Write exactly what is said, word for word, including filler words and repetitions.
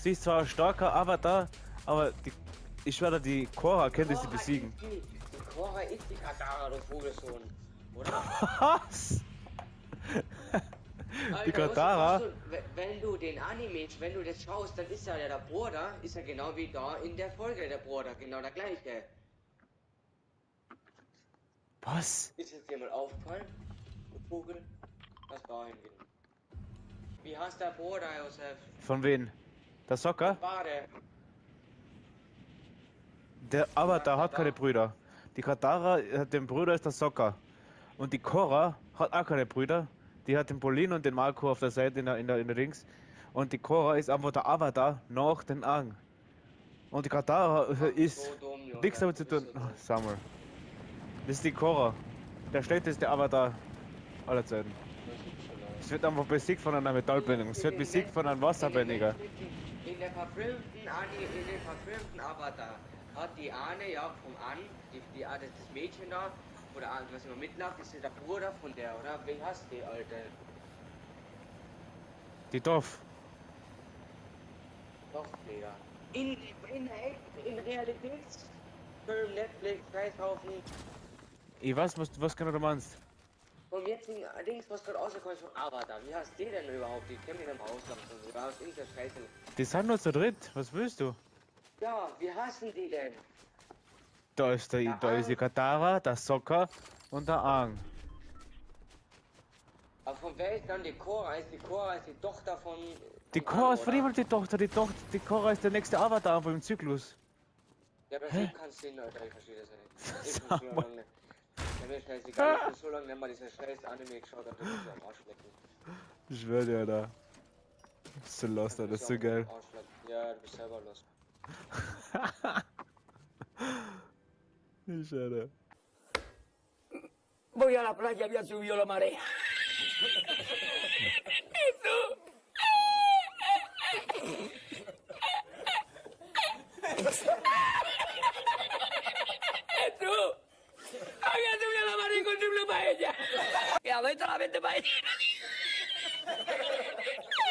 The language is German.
Sie ist zwar ein starker Avatar, aber die, ich schwöre, die Korra könnte sie besiegen. Die, die Korra ist die Katara, du Vogelsohn. Oder? Was? Alter, Die Katara? Du, wenn du den Anime, wenn du das schaust, dann ist ja der Bruder, ist ja genau wie da in der Folge der Bruder, genau der gleiche. Was? Ist es dir mal aufgefallen, du Vogel? Lass da hingehen. Wie heißt der Bruder, Josef? Von wen? Der Sokka? Bade. Der Avatar hat keine Brüder. Die Katara hat den Bruder ist der Sokka. Und die Korra hat auch keine Brüder. Die hat den Bolin und den Marco auf der Seite in der, in der, in der Dings. Und die Korra ist einfach der Avatar nach den Aang. Und die Katara ist so dumm, nichts damit zu tun. So oh, Summer. Das ist die Korra. Der schlechteste Avatar aller Zeiten. Es wird einfach besiegt von einer Metallbändigung. Es wird besiegt von einem Wasserbändiger. In der verfilmten Anime, in den verfilmten Avatar hat die Ahne ja vom An, die, die, das Mädchen da, oder was immer mitlacht, ist ja der Bruder von der, oder? Wen hast du, Alter? Die Dorf. Doch, Digga. In, in, in Realitätsfilm, Netflix, Scheißhaufen. Ich weiß, was, was genau du meinst. Und jetzt Dings, was gerade rausgekommen ist von Avatar. Wie hast du denn überhaupt? Die kennen mich im Ausland und so. Was ist das Scheiße? Die sind nur zu dritt. Was willst du? Ja, wie hassen die denn? Da ist, der, der da ist die Katara, der Sokka und der Aang. Aber von wer ist dann die Korra? Ist die Korra ist die Tochter von... Die Korra ist von ihm die Tochter. Die Tochter, die Korra ist der nächste Avatar vom Zyklus. Ja, aber so kannst du nicht, Alter. Ich verstehe das nicht. Ich bin so lange... Ja, mir scheißegal. Ich bin so lange, wenn man diese scheiß Anime geschaut hat, dass ich am Arsch lecken. Ich schwör dir, Alter. Das ist so lost, Alter. Das ist so geil. Ja, du bist selber lost. Ich schwör. Voy a la playa, había subido la marea. Eso. Eso. Había subido la marea y encontré una paella. Que adentro la vende paella.